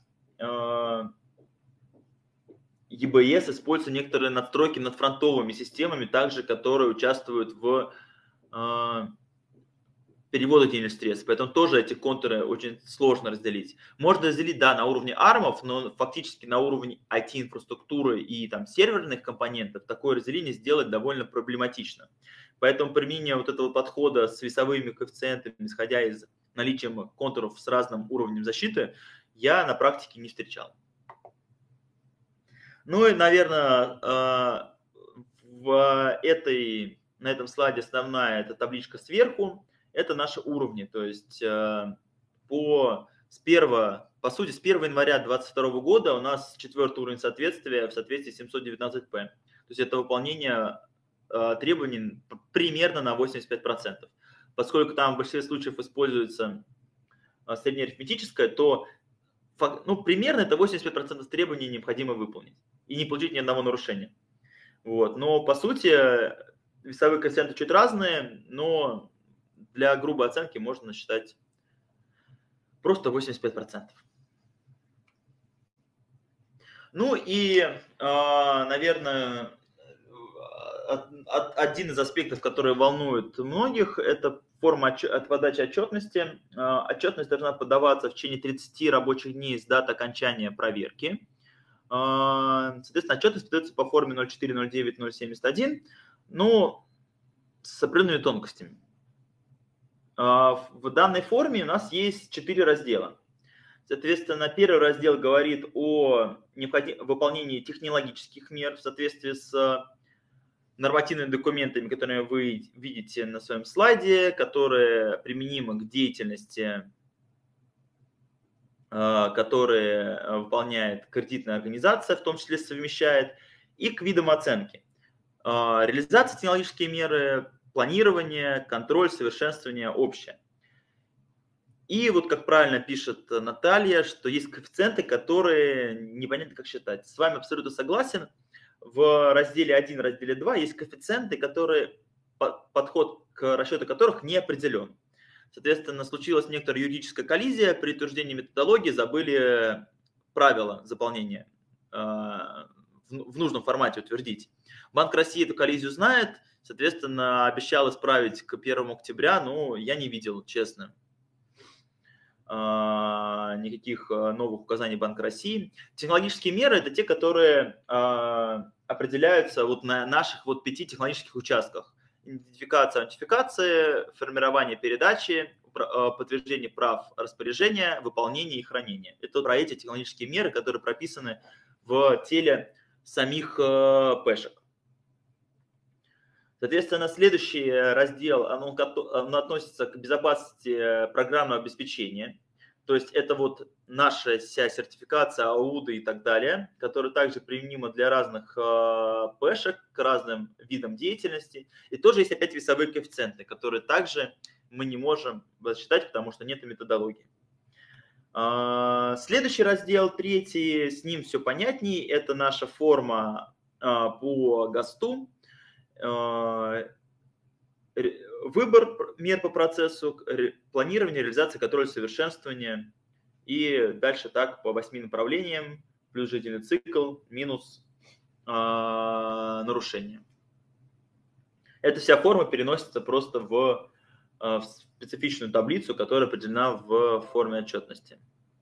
ЕБС используются некоторые надстройки над фронтовыми системами, также которые участвуют в переводе денежных средств. Поэтому тоже эти контуры очень сложно разделить. Можно разделить, да, на уровне армов, но фактически на уровне IT-инфраструктуры и там серверных компонентов такое разделение сделать довольно проблематично. Поэтому применение вот этого подхода с весовыми коэффициентами, исходя из наличия контуров с разным уровнем защиты, я на практике не встречал. Ну и, наверное, на этом слайде основная эта табличка сверху. Это наши уровни, то есть по сути, с 1 января 2022 года у нас 4-й уровень соответствия в соответствии с 719П. То есть это выполнение требований примерно на 85%. Поскольку там в большинстве случаев используется среднеарифметическое, то примерно это 85% требований необходимо выполнить и не получить ни одного нарушения. Вот. Но по сути весовые коэффициенты чуть разные, но для грубой оценки можно считать просто 85%. Ну и, наверное, один из аспектов, который волнует многих, это форма подачи отчетности. Отчетность должна подаваться в течение 30 рабочих дней с даты окончания проверки. Соответственно, отчетность подается по форме 0409-071, но с определенными тонкостями. В данной форме у нас есть 4 раздела. Соответственно, первый раздел говорит о выполнении технологических мер в соответствии с нормативными документами, которые вы видите на своем слайде, которые применимы к деятельности, которые выполняет кредитная организация, в том числе совмещает, и к видам оценки. Реализация технологические меры, планирование, контроль, совершенствование общее. И вот как правильно пишет Наталья, что есть коэффициенты, которые непонятно как считать. С вами абсолютно согласен. В разделе 1, разделе 2 есть коэффициенты, которые, подход к расчету которых не определен. Соответственно, случилась некоторая юридическая коллизия, при утверждении методологии забыли правила заполнения в нужном формате утвердить. Банк России эту коллизию знает, соответственно, обещал исправить к 1 октября, но я не видел, честно, никаких новых указаний Банка России. Технологические меры – это те, которые определяются вот на наших 5 технологических участках. Идентификация, аутентификация, формирование передачи, подтверждение прав распоряжения, выполнение и хранение. Это про эти технологические меры, которые прописаны в теле самих пэшек. Соответственно, следующий раздел, он относится к безопасности программного обеспечения. То есть это вот наша вся сертификация, АУДы и так далее, которая также применима для разных пэшек, к разным видам деятельности. И тоже есть опять весовые коэффициенты, которые также мы не можем засчитать, потому что нет методологии. Следующий раздел, третий, с ним все понятнее. Это наша форма по ГОСТу. Выбор мер по процессу, планирование, реализация, контроль, совершенствование. И дальше так по 8 направлениям, плюс жизненный цикл, минус нарушение. Эта вся форма переносится просто в специфичную таблицу, которая определена в форме отчетности.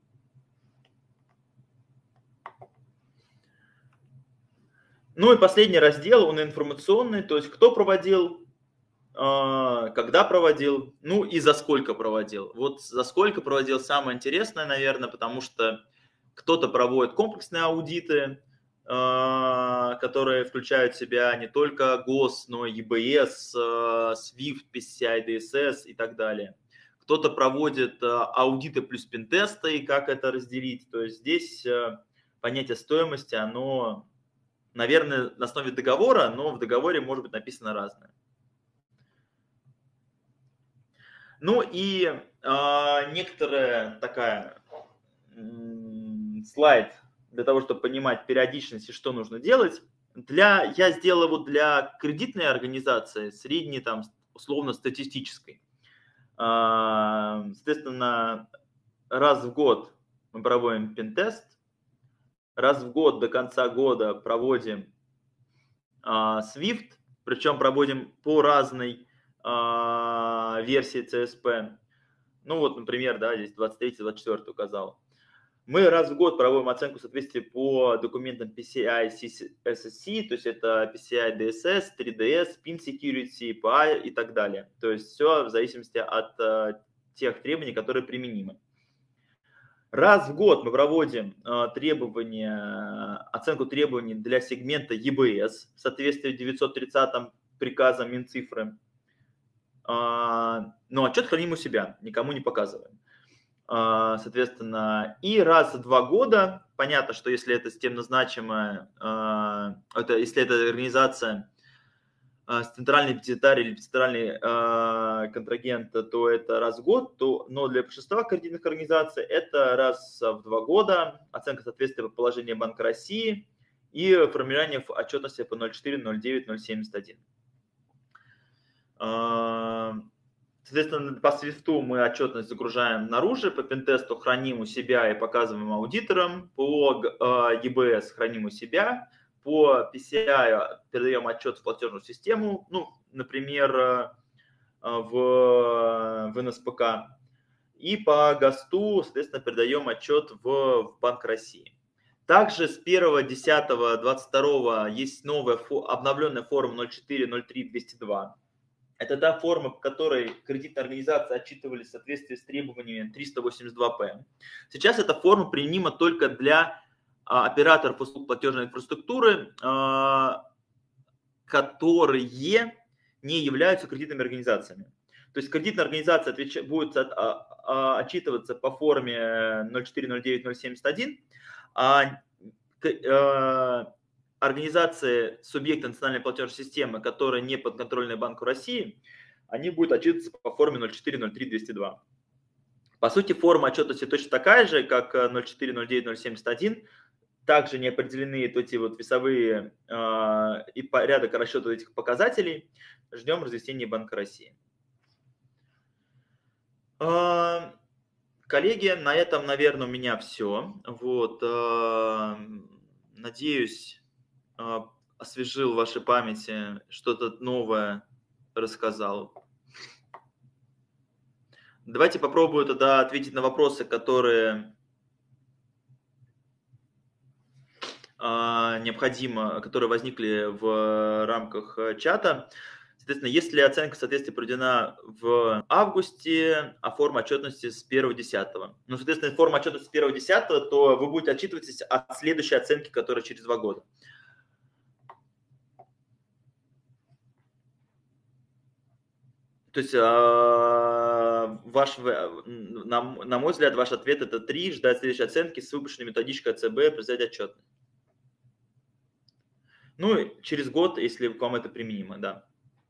Ну и последний раздел, он информационный, то есть кто проводил, когда проводил, ну и за сколько проводил. Вот за сколько проводил самое интересное, наверное, потому что кто-то проводит комплексные аудиты, которые включают в себя не только ГОС, но и EBS, SWIFT, PCI DSS и так далее. Кто-то проводит аудиты плюс пентесты, и как это разделить. То есть здесь понятие стоимости, оно, наверное, на основе договора, но в договоре может быть написано разное. Ну и некоторая такая слайд для того, чтобы понимать периодичность и что нужно делать. Я сделал его для кредитной организации, средней, там, условно, статистической. Соответственно, раз в год мы проводим пентест, раз в год до конца года проводим SWIFT, причем проводим по разной версии CSP. Ну вот, например, да, здесь 23-24 указал. Мы раз в год проводим оценку соответствия по документам PCI SSC, то есть это PCI DSS, 3DS, PIN Security, PI и так далее. То есть все в зависимости от тех требований, которые применимы. Раз в год мы проводим оценку требований для сегмента EBS в соответствии с 930 приказом Минцифры. Но отчет храним у себя, никому не показываем. Соответственно, и раз в 2 года, понятно, что если это системно значимая, если это организация с центральной депозитарий или центральный контрагент, то это раз в год, но для большинства кредитных организаций это раз в 2 года, оценка соответствия по положению Банка России и формирование отчетности по 0.4, 0.9, 0.71. Соответственно, по свифту мы отчетность загружаем наружу, по пентесту храним у себя и показываем аудиторам, по EBS храним у себя, по PCI передаем отчет в платежную систему, ну, например, в НСПК, и по ГОСТу, соответственно, передаем отчет в Банк России. Также с 1.10.22 есть новая обновленная форма 04.03.202. Это та форма, по которой кредитные организации отчитывались в соответствии с требованиями 382П. Сейчас эта форма применима только для операторов услуг платежной инфраструктуры, которые не являются кредитными организациями. То есть кредитная организация будет отчитываться по форме 04.09.071, а организации субъекта национальной платежной системы, которые не подконтрольны Банку России, они будут отчитываться по форме 04.03.202. По сути, форма отчетности точно такая же, как 04.09.071. Также не определены эти вот весовые и порядок расчета этих показателей. Ждем разъяснения Банка России. Коллеги, на этом, наверное, у меня все. Вот, надеюсь, освежил в вашей памяти, что-то новое рассказал. Давайте попробую тогда ответить на вопросы, которые необходимо, которые возникли в рамках чата. Соответственно, если оценка соответствия проведена в августе, а форма отчетности с 1.10. Ну, соответственно, форма отчетности с 1.10, то вы будете отчитываться от следующей оценки, которая через 2 года. То есть, на мой взгляд, ваш ответ это 3, ждать следующей оценки с выпущенной методичкой ЦБ, представить отчетность. Ну, через год, если к вам это применимо, да.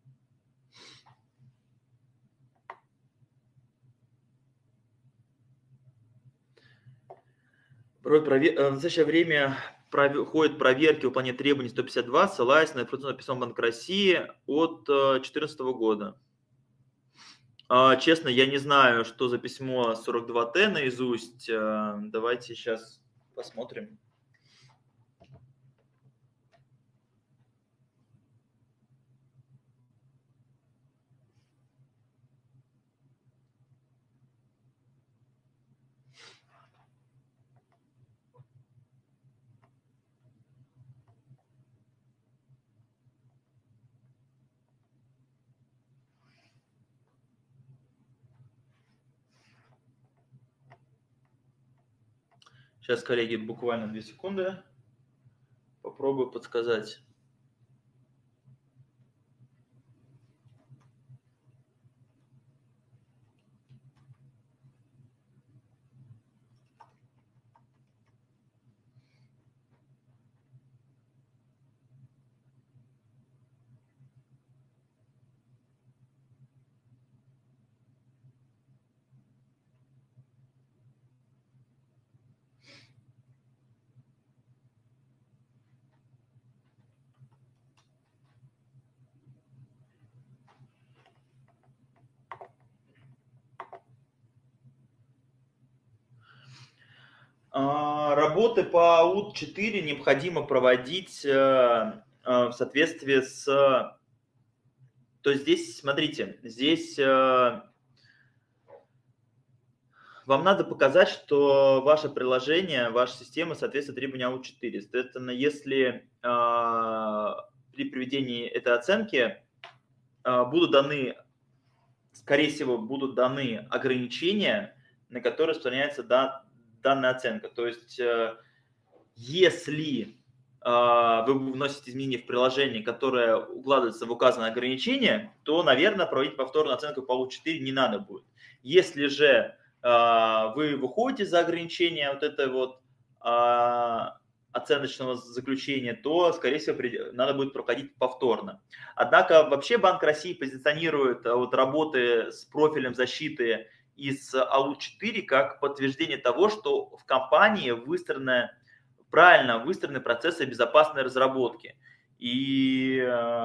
В настоящее время ходят проверки выполнения требований 152, ссылаясь на информационное письмо Банка России от 2014 года. Честно, я не знаю, что за письмо 42Т наизусть. Давайте сейчас посмотрим. Сейчас, коллеги, буквально 2 секунды. Попробую подсказать. Работы по АУТ-4 необходимо проводить в соответствии с... То есть здесь, смотрите, здесь вам надо показать, что ваше приложение, ваша система соответствует требованиям АУТ-4. Соответственно, если при проведении этой оценки будут даны, скорее всего, будут даны ограничения, на которые распространяется данная оценка. То есть, если вы вносите изменения в приложение, которое укладывается в указанное ограничение, то, наверное, проводить повторную оценку по АУТ-4 не надо будет. Если же вы выходите за ограничение вот этой вот оценочного заключения, то, скорее всего, надо будет проходить повторно. Однако вообще Банк России позиционирует вот работы с профилем защиты из АУТ-4 как подтверждение того, что в компании правильно выстроены процессы безопасной разработки. И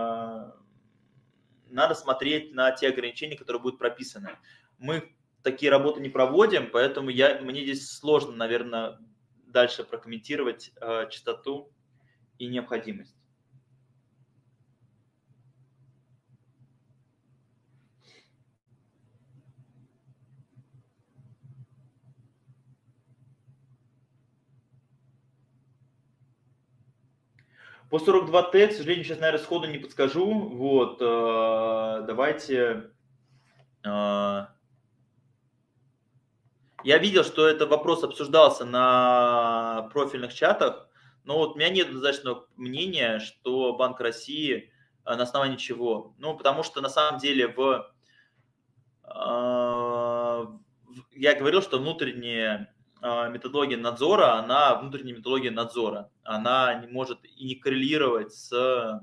надо смотреть на те ограничения, которые будут прописаны. Мы такие работы не проводим, поэтому мне здесь сложно, наверное, дальше прокомментировать частоту и необходимость. По 42Т, к сожалению, сейчас, наверное, сходу не подскажу. Вот, давайте... Я видел, что этот вопрос обсуждался на профильных чатах, но вот у меня нет однозначного мнения, что Банк России на основании чего. Ну, потому что на самом деле я говорил, что внутренняя методология надзора, внутренняя методология надзора, она не может и не коррелировать с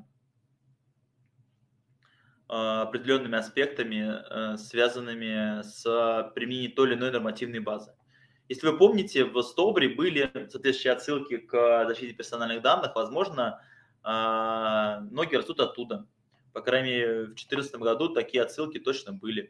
определенными аспектами, связанными с применением той или иной нормативной базы. Если вы помните, в СТОБРе были соответствующие отсылки к защите персональных данных, возможно, ноги растут оттуда. По крайней мере, в 2014 году такие отсылки точно были.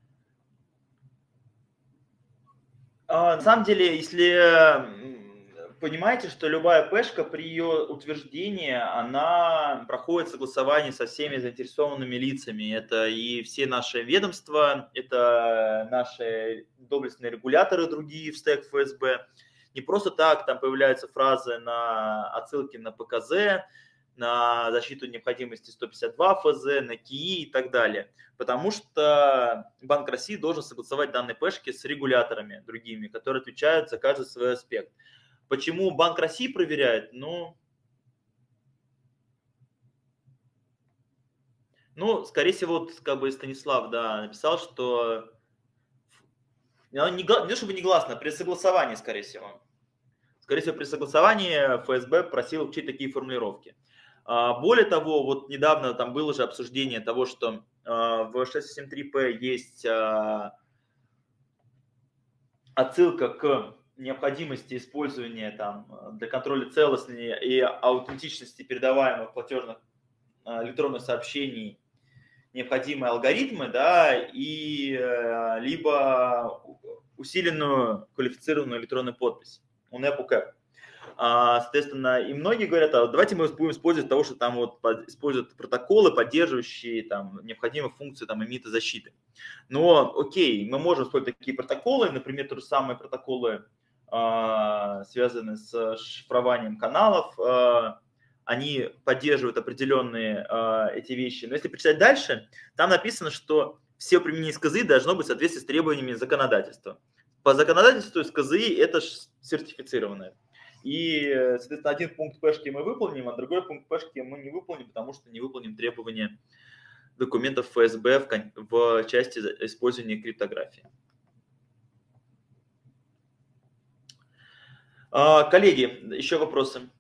На самом деле, если понимаете, что любая пешка при ее утверждении, она проходит согласование со всеми заинтересованными лицами. Это и все наши ведомства, это наши доблестные регуляторы другие в стек ФСБ. Не просто так там появляются фразы на отсылки на ПКЗ, на защиту необходимости 152 ФЗ, на КИИ и так далее. Потому что Банк России должен согласовать данные пешки с регуляторами другими, которые отвечают за каждый свой аспект. Почему Банк России проверяет? Скорее всего, вот, как бы Станислав, да, написал, что не то чтобы негласно, при согласовании, скорее всего. Скорее всего, при согласовании ФСБ просил учить такие формулировки. Более того, вот недавно там было же обсуждение того, что в 673П есть отсылка к необходимости использования там, для контроля целостности и аутентичности передаваемых платежных электронных сообщений необходимые алгоритмы, да, и либо усиленную квалифицированную электронную подпись, UNEP, UCAP. Соответственно, и многие говорят, давайте мы будем использовать того, что там вот используют протоколы, поддерживающие там необходимые функции там эмита защиты. Но окей, мы можем использовать такие протоколы, например, те же самые протоколы, связанные с шифрованием каналов, они поддерживают определенные эти вещи. Но если почитать дальше, там написано, что все применение СКЗИ должно быть в соответствии с требованиями законодательства. По законодательству СКЗИ это сертифицированное. И, соответственно, один пункт пешки мы выполним, а другой пункт пешки мы не выполним, потому что не выполним требования документов ФСБ в части использования криптографии. Коллеги, еще вопросы?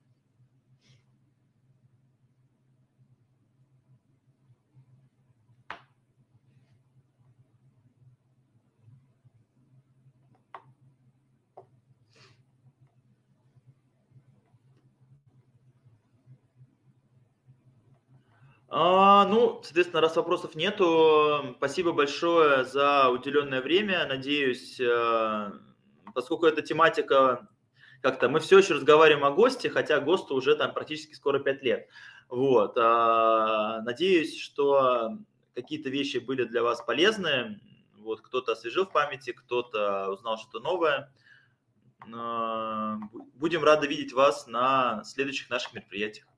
Соответственно, раз вопросов нету, спасибо большое за уделенное время. Надеюсь, поскольку эта тематика как-то... Мы все еще разговариваем о ГОСТе, хотя ГОСТу уже там практически скоро 5 лет. Вот. Надеюсь, что какие-то вещи были для вас полезны. Вот, кто-то освежил в памяти, кто-то узнал что-то новое. Будем рады видеть вас на следующих наших мероприятиях.